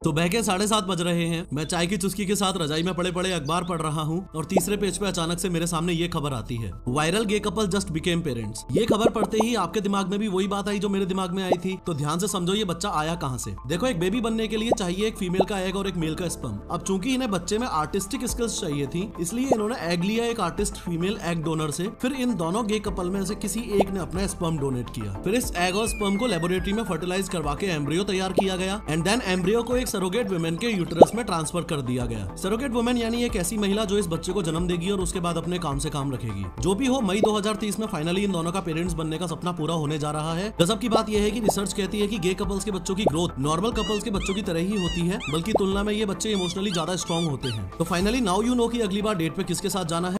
सुबह के 7:30 बज रहे हैं। मैं चाय की चुस्की के साथ रजाई में पड़े पड़े अखबार पढ़ रहा हूँ और तीसरे पेज पे अचानक से मेरे सामने ये खबर आती है, viral gay couple just became parents. ये खबर पढ़ते ही आपके दिमाग में भी वही बात आई जो मेरे दिमाग में आई थी। तो ध्यान से समझो ये बच्चा आया कहाँ से। देखो, एक बेबी बनने के लिए चाहिए एक फीमेल का एग और एक मेल का स्पर्म। अब चूंकि इन्हें बच्चे में आर्टिस्टिक स्किल्स चाहिए थी, इसलिए इन्होंने एग लिया एक आर्टिस्ट फीमेल एग डोनर से। फिर इन दोनों गे कपल में से किसी एक ने अपना स्पर्म डोनेट किया। फिर इस एग और स्पर्म को लेबोरेटरी में फर्टिलाइज करवा के एम्ब्रियो तैयार किया गया एंड देन एम्ब्रियो को एक सरोगेट वुमेन के यूटेरस में ट्रांसफर कर दिया गया। सरोगेट वुमेन यानी एक ऐसी महिला जो इस बच्चे को जन्म देगी और उसके बाद अपने काम से काम रखेगी। जो भी हो, मई 2030 में फाइनली इन दोनों का पेरेंट्स बनने का सपना पूरा होने जा रहा है। गजब की बात यह है कि रिसर्च कहती है कि गे कपल्स के बच्चों की ग्रोथ नॉर्मल कपल्स के बच्चों की तरह ही होती है, बल्कि तुलना में ये बच्चे इमोशनली ज्यादा स्ट्रॉन्ग होते हैं। तो फाइनली नाउ यू नो कि अगली बार डेट पे किसके साथ जाना है।